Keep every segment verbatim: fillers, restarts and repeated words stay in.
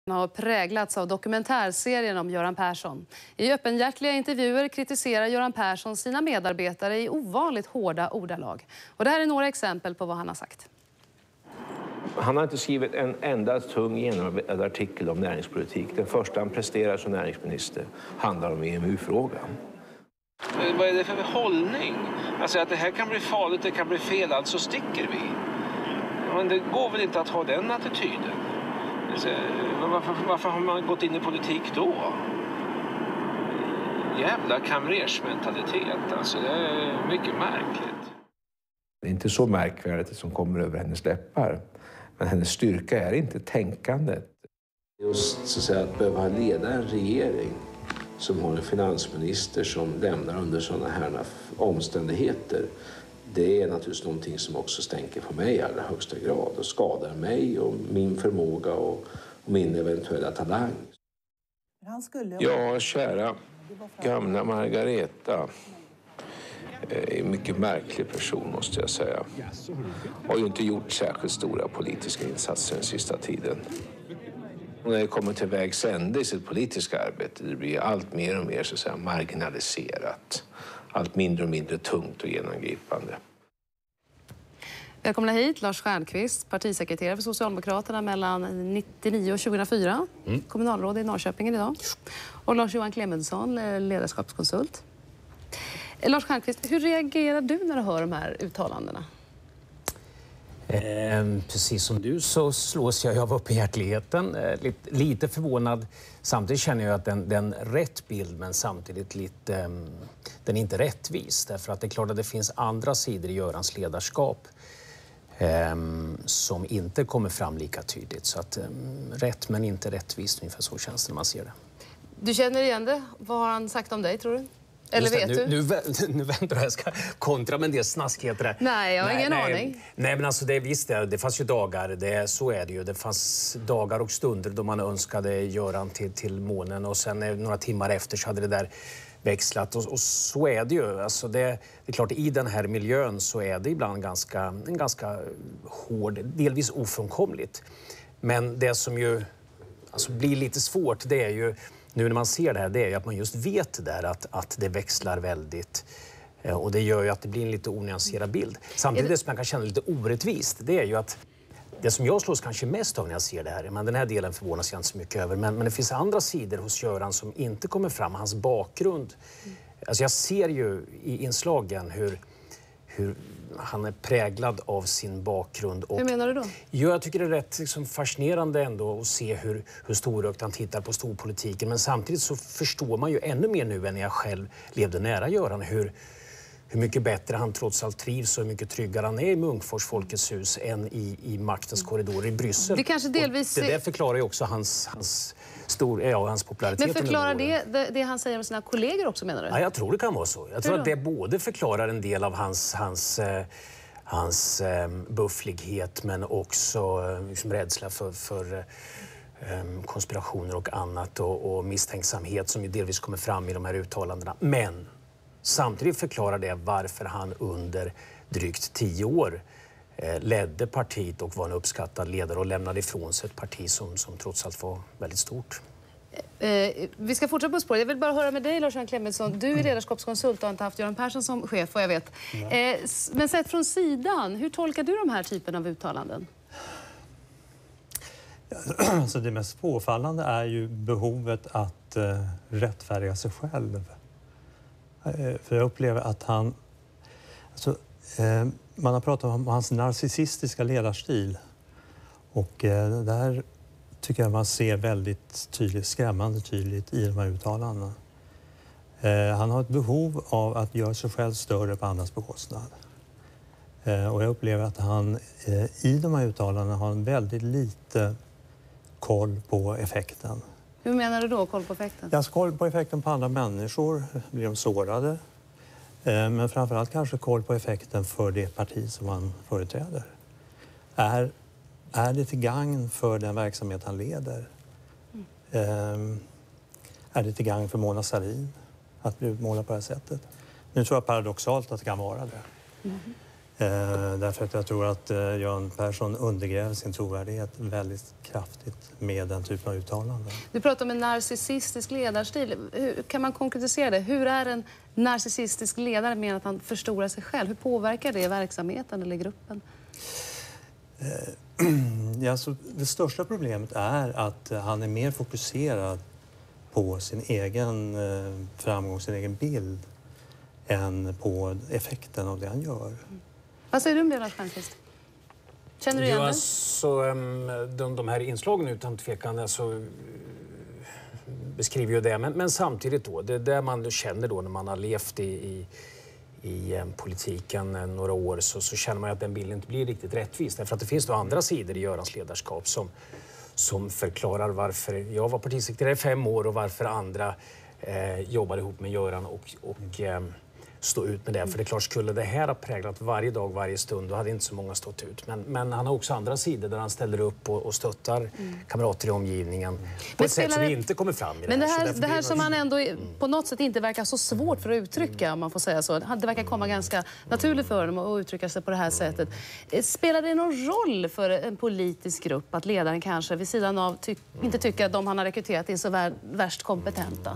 Har präglats av dokumentärserien om Göran Persson. I öppenhjärtliga intervjuer kritiserar Göran Persson sina medarbetare i ovanligt hårda ordalag. Och det här är några exempel på vad han har sagt. Han har inte skrivit en enda tung genomarbetad artikel om näringspolitik. Den första han presterar som näringsminister handlar om E M U-frågan. Vad är det för hållning? Alltså att det här kan bli farligt, det kan bli fel, alltså sticker vi. Men det går väl inte att ha den attityden. Varför, varför har man gått in i politik då? Jävla kamrersmentalitet, alltså det är mycket märkligt. Det är inte så märkvärdigt som kommer över hennes läppar. Men hennes styrka är inte tänkandet. Just så att, säga, att behöva leda en regering som har en finansminister som lämnar under sådana här omständigheter. Det är naturligtvis någonting som också stänker på mig i allra högsta grad och skadar mig och min förmåga och, och min eventuella talang. Ja, kära gamla Margareta är en mycket märklig person, måste jag säga. Har ju inte gjort särskilt stora politiska insatser den sista tiden. Och när det kommer till vägs ände i sitt politiska arbete, det blir allt mer och mer så att säga marginaliserat. Allt mindre och mindre tungt och genomgripande. Välkomna hit Lars Stjernkvist, partisekreterare för Socialdemokraterna mellan nittionio och tjugohundrafyra. Mm. Kommunalråd i Norrköping idag. Och Lars-Johan Clemensson, ledarskapskonsult. Lars Stjernkvist, hur reagerar du när du hör de här uttalandena? Eh, precis som du så slås jag av öppenhjärtligheten. Eh, lite, lite förvånad. Samtidigt känner jag att den, den rätt bild, men samtidigt lite, eh, den är inte rättvis. Därför att det är klart att det finns andra sidor i Görans ledarskap eh, som inte kommer fram lika tydligt. Så att eh, rätt men inte rättvist, ungefär så känns det när man ser det. Du känner igen det? Vad har han sagt om dig, tror du? Eller vet nu, du? Nu, nu, nu väntar jag, jag ska kontra med en del snaskheter där. Nej, jag har nej, ingen nej, aning. Nej, men alltså det visst det, det fanns ju dagar, det, så är det ju. Det fanns dagar och stunder då man önskade Göran till, till månen och sen några timmar efter så hade det där växlat. Och, och så är det ju. Alltså det, det är klart, i den här miljön så är det ibland ganska, en ganska hård, delvis ofrånkomligt. Men det som ju alltså blir lite svårt, det är ju nu när man ser det här, det är ju att man just vet där att, att det växlar väldigt. Och det gör ju att det blir en lite onyanserad bild. Samtidigt det som man kan känna lite orättvist, det är ju att det som jag slås kanske mest av när jag ser det här, men den här delen förvånas jag inte så mycket över, men, men det finns andra sidor hos Göran som inte kommer fram, hans bakgrund. Alltså jag ser ju i inslagen hur, hur han är präglad av sin bakgrund. Och hur menar du då? Ja, jag tycker det är rätt liksom, fascinerande ändå att se hur, hur storögt han tittar på storpolitiken. Men samtidigt så förstår man ju ännu mer nu än när jag själv levde nära Göran hur, hur mycket bättre han trots allt trivs och hur mycket tryggare han är i Munkfors Folkets hus än i, i maktens korridor i Bryssel. Det kanske delvis... Och det där förklarar ju också hans, hans, stor, ja, hans popularitet. Men förklarar det, det det han säger om sina kollegor också, menar du? Ja, jag tror det kan vara så. Jag tror att det både förklarar en del av hans, hans, eh, hans eh, bufflighet men också eh, liksom rädsla för, för eh, konspirationer och annat och, och misstänksamhet som ju delvis kommer fram i de här uttalandena. Men samtidigt förklarar det varför han under drygt tio år eh, ledde partiet och var en uppskattad ledare och lämnade ifrån sig ett parti som, som trots allt var väldigt stort. Eh, vi ska fortsätta på spåret. Jag vill bara höra med dig, Lars-Johan Clemensson. Du är ledarskapskonsult och har inte haft Göran Persson som chef, vad jag vet. Eh, men sett från sidan, hur tolkar du de här typen av uttalanden? Alltså det mest påfallande är ju behovet att eh, rättfärdiga sig själv. Eh, för jag upplever att han... Alltså, eh, man har pratat om hans narcissistiska ledarstil. Och eh, där tycker jag man ser väldigt tydligt, skrämmande tydligt i de här uttalandena. Eh, han har ett behov av att göra sig själv större på andras bekostnad. Eh, och jag upplever att han eh, i de här uttalandena har en väldigt lite koll på effekten. Hur menar du då, koll på effekten? Jag har koll på effekten på andra människor, blir de sårade. Eh, men framförallt kanske koll på effekten för det parti som han företräder. Är Är det till gagn för den verksamhet han leder? Mm. Um, är det till gagn för Mona Sahlin att bli utmålad på det här sättet? Nu tror jag paradoxalt att det kan vara det. Eh, därför att jag tror att eh, Göran Persson undergräver sin trovärdighet väldigt kraftigt med den typen av uttalanden. Du pratar om en narcissistisk ledarstil. Hur, kan man konkretisera det? Hur är en narcissistisk ledare med att han förstorar sig själv? Hur påverkar det verksamheten eller gruppen? Eh, ja, så det största problemet är att han är mer fokuserad på sin egen eh, framgång, sin egen bild än på effekten av det han gör. Mm. Vad säger du om det, Lars Stjernkvist? Känner du igen ja, det? Alltså, de, de här inslagen utan tvekan alltså, beskriver ju det. Men, men samtidigt då, det är det man känner då när man har levt i, i, i politiken några år så, så känner man att den bilden inte blir riktigt rättvis. Därför att det finns då andra sidor i Görans ledarskap som, som förklarar varför jag var partisekreterare i fem år och varför andra eh, jobbade ihop med Göran och, och eh, stå ut med det. För det är klart, skulle det här ha präglat varje dag, varje stund, då hade inte så många stått ut. Men, men han har också andra sidor där han ställer upp och, och stöttar mm. kamrater i omgivningen. På men ett sätt som det... inte kommer fram i men det här. här, det här, det här som han ändå mm. på något sätt inte verkar så svårt för att uttrycka, mm. om man får säga så. Det verkar komma ganska naturligt för honom att uttrycka sig på det här sättet. Spelar det någon roll för en politisk grupp att ledaren kanske vid sidan av ty inte tycker att de han har rekryterat är så vär värst kompetenta?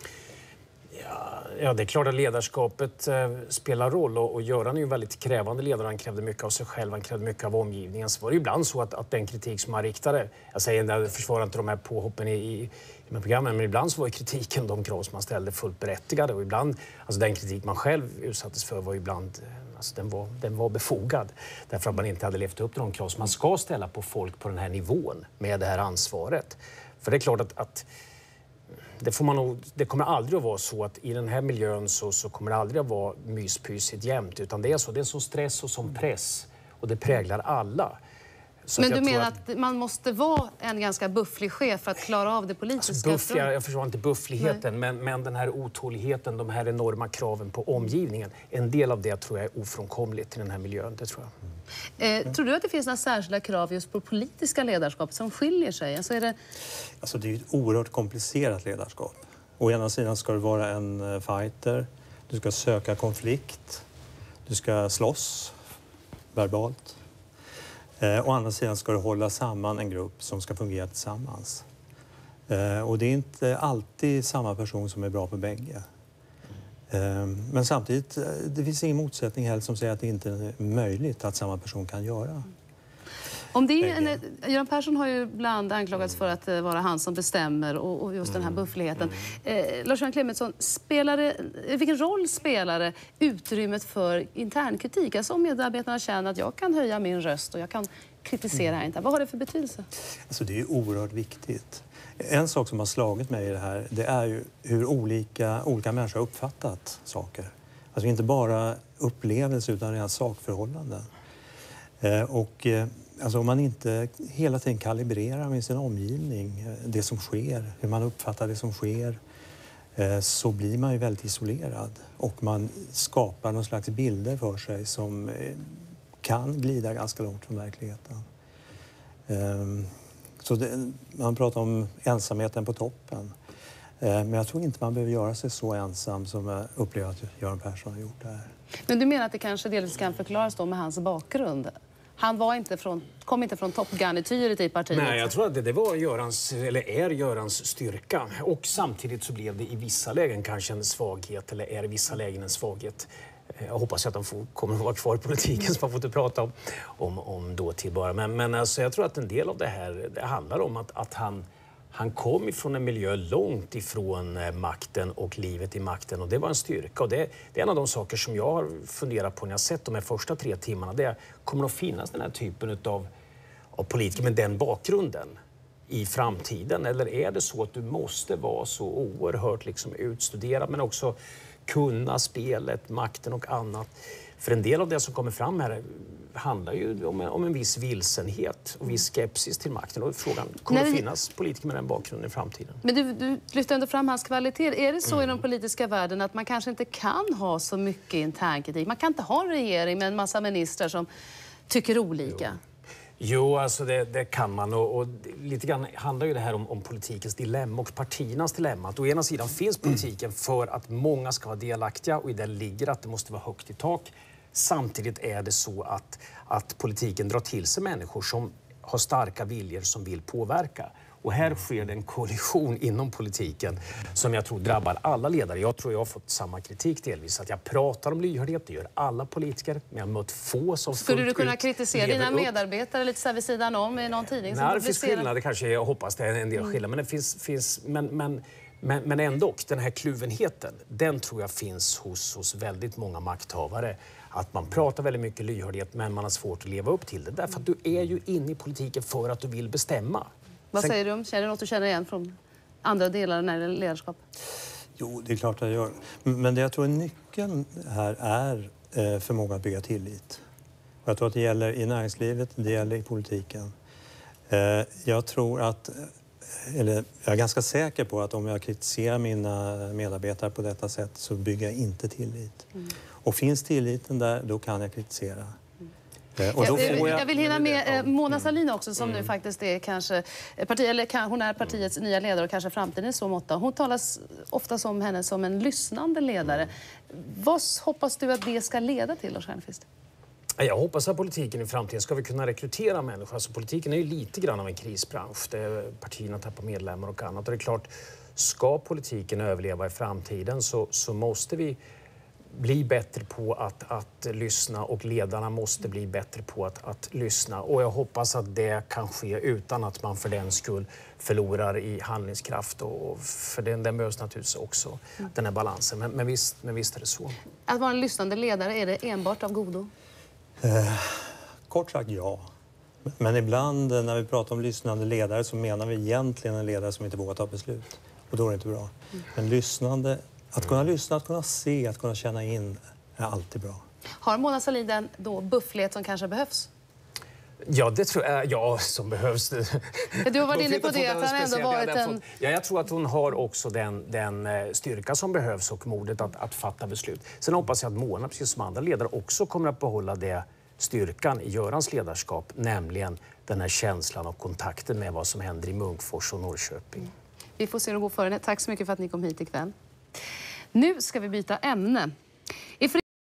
Ja, det är klart att ledarskapet eh, spelar roll och, och Göran är ju en väldigt krävande ledare. Han krävde mycket av sig själv, han krävde mycket av omgivningen. Så var det ibland så att, att den kritik som han riktade, jag säger inte, jag försvarar inte de här påhoppen i, i, i de programmen, men ibland så var kritiken, de krav som man ställde, fullt berättigade. Och ibland, alltså den kritik man själv utsattes för var ibland, alltså den var, den var befogad. Därför att man inte hade levt upp till de krav som man ska ställa på folk på den här nivån med det här ansvaret. För det är klart att, att Det, får man nog, det kommer aldrig att vara så att i den här miljön så, så kommer det aldrig att vara myspysigt jämt. Utan det är så, det är så stress och som press. Och det präglar alla. Så men du menar att... att man måste vara en ganska bufflig chef för att klara av det politiska? Alltså buff, jag, jag förstår inte buffligheten, men, men den här otåligheten, de här enorma kraven på omgivningen. En del av det tror jag är ofrånkomligt i den här miljön, det tror jag. Eh, tror du att det finns några särskilda krav just på politiska ledarskap som skiljer sig? Alltså är det... Alltså det är ett oerhört komplicerat ledarskap. Å ena sidan ska du vara en fighter, du ska söka konflikt, du ska slåss verbalt. Eh, å andra sidan ska du hålla samman en grupp som ska fungera tillsammans. Eh, och det är inte alltid samma person som är bra på bägge. Men samtidigt, det finns ingen motsättning heller som säger att det inte är möjligt att samma person kan göra. Om det är en, Göran Persson har ju ibland anklagats för att vara han som bestämmer och, och just den här buffligheten. Mm. Eh, Lars-Johan Clemensson, spelar det, vilken roll spelar det utrymmet för internkritik? Alltså om medarbetarna känner att jag kan höja min röst och jag kan kritisera här inte. Vad har det för betydelse? Alltså det är oerhört viktigt. En sak som har slagit mig i det här, det är ju hur olika, olika människor har uppfattat saker. Alltså inte bara upplevelser utan rent sakförhållanden. Eh, och eh, alltså om man inte hela tiden kalibrerar med sin omgivning, det som sker, hur man uppfattar det som sker, eh, så blir man ju väldigt isolerad. Och man skapar någon slags bilder för sig som eh, kan glida ganska långt från verkligheten. Eh, Så det, man pratar om ensamheten på toppen. Eh, men jag tror inte man behöver göra sig så ensam som jag upplever att Göran Persson har gjort det här. Men du menar att det kanske delvis kan förklaras då med hans bakgrund? Han var inte från, kom inte från toppgarnityret i partiet. Nej, jag tror att det, det var Görans, eller är Görans styrka. Och samtidigt så blev det i vissa lägen kanske en svaghet, eller är i vissa lägen en svaghet. Jag hoppas att de får, kommer att vara kvar i politiken så man får inte prata om, om, om dåtid bara. Men, men alltså jag tror att en del av det här det handlar om att, att han, han kom ifrån en miljö långt ifrån makten och livet i makten. Och det var en styrka. Och det, det är en av de saker som jag har funderat på när jag sett de här första tre timmarna. Det är, kommer att finnas den här typen av, av politiker med den bakgrunden i framtiden? Eller är det så att du måste vara så oerhört liksom utstuderad men också kunna spelet, makten och annat? För en del av det som kommer fram här handlar ju om en, om en viss vilsenhet och viss skepsis till makten. Och frågan, kommer det finnas politiker med den bakgrunden i framtiden? Men du, du lyfter ändå fram hans kvalitet. Är det så mm. i den politiska världen att man kanske inte kan ha så mycket internkritik? Man kan inte ha en regering med en massa ministrar som tycker olika? Jo. Jo, alltså det, det kan man. Och, och lite grann handlar ju det här om, om politikens dilemma och partiernas dilemma. Att å ena sidan finns politiken för att många ska vara delaktiga och i det ligger att det måste vara högt i tak. Samtidigt är det så att, att politiken drar till sig människor som har starka viljor som vill påverka. Och här sker det en kollision inom politiken som jag tror drabbar alla ledare. Jag tror jag har fått samma kritik delvis. Att jag pratar om lyhördhet, det gör alla politiker. Men jag har mött få som Skulle du kunna kritisera dina upp. medarbetare lite så här vid sidan om i någon tidning? Nej, det finns skillnader kanske. Jag hoppas det är en del skillnader. Men det finns... finns men, men, men, men ändå, den här kluvenheten, den tror jag finns hos, hos väldigt många makthavare. Att man pratar väldigt mycket lyhördhet men man har svårt att leva upp till det. Därför att du är ju inne i politiken för att du vill bestämma. Vad Sen... säger du om? Känner du något du känner igen från andra delar när det gäller ledarskap? Jo, det är klart att jag gör. Men det jag tror är nyckeln här är eh, förmåga att bygga tillit. Och jag tror att det gäller i näringslivet, det gäller i politiken. Eh, jag tror att, eller jag är ganska säker på att om jag kritiserar mina medarbetare på detta sätt så bygger jag inte tillit. Mm. Och finns tilliten där, då kan jag kritisera. Och då jag, jag, jag vill hinna med Mona Sahlin också som mm. nu faktiskt är kanske parti, eller hon är partiets mm. nya ledare och kanske framtiden så måtta. Hon talas ofta om henne som en lyssnande ledare. Mm. Vad hoppas du att det ska leda till, Lars Stjernkvist? Jag hoppas att politiken i framtiden ska vi kunna rekrytera människor. Alltså politiken är ju lite grann av en krisbransch. Det partierna tappar medlemmar och annat. Och det är klart, ska politiken överleva i framtiden så, så måste vi bli bättre på att, att lyssna och ledarna måste bli bättre på att, att lyssna. Och jag hoppas att det kan ske utan att man för den skull förlorar i handlingskraft. Och för den, den behövs naturligtvis också, mm. den här balansen. Men, men, visst, men visst är det så. Att vara en lyssnande ledare, är det enbart av godo? Eh, kort sagt ja. Men ibland när vi pratar om lyssnande ledare så menar vi egentligen en ledare som inte vågar ta beslut. Och då är det inte bra. Mm. Men lyssnande... Att kunna lyssna, att kunna se, att kunna känna in är alltid bra. Har Mona Sahlin den då bufflighet som kanske behövs? Ja, det tror jag. Ja, som behövs. Du har varit inne på det, att han ändå varit en... Ja, jag tror att hon har också den, den styrka som behövs och modet att, att fatta beslut. Sen hoppas jag att Mona, precis som andra ledare, också kommer att behålla det styrkan i Görans ledarskap, nämligen den här känslan och kontakten med vad som händer i Munkfors och Norrköping. Vi får se hur det går för henne. Tack så mycket för att ni kom hit ikväll. Nu ska vi byta ämne.